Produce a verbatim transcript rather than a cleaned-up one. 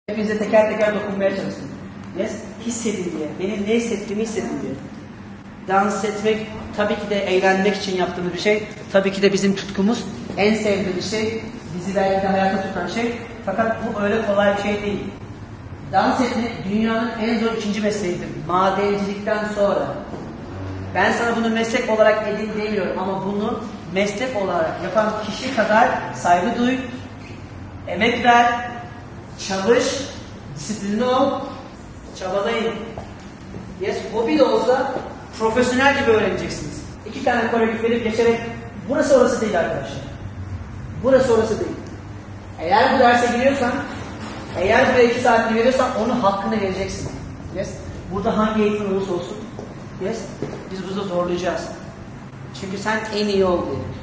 Hepinize teker teker dokunmaya çalıştım. Yes? Hissedin diye. Benim ne hissettiğimi hissedin diye. Dans etmek tabii ki de eğlenmek için yaptığımız bir şey. Tabii ki de bizim tutkumuz. En sevdiğimiz şey. Bizi belki de hayata tutan şey. Fakat bu öyle kolay bir şey değil. Dans etmek dünyanın en zor ikinci mesleğidir. Madencilikten sonra. Ben sana bunu meslek olarak edin demiyorum ama bunu meslek olarak yapan kişi kadar saygı duy, emek ver, çalış, disiplinli ol, çabalayın. Yes, hobi de olsa profesyonel gibi öğreneceksiniz. İki tane koreograf verip geçerek burası orası değil arkadaşlar. Burası orası değil. Eğer bu derse giriyorsan, eğer buraya iki saatini veriyorsan onun hakkını vereceksin. Yes. Burada hangi eğitim olursa olsun. Yes. Biz burada zorlayacağız. Çünkü sen en iyi ol diye.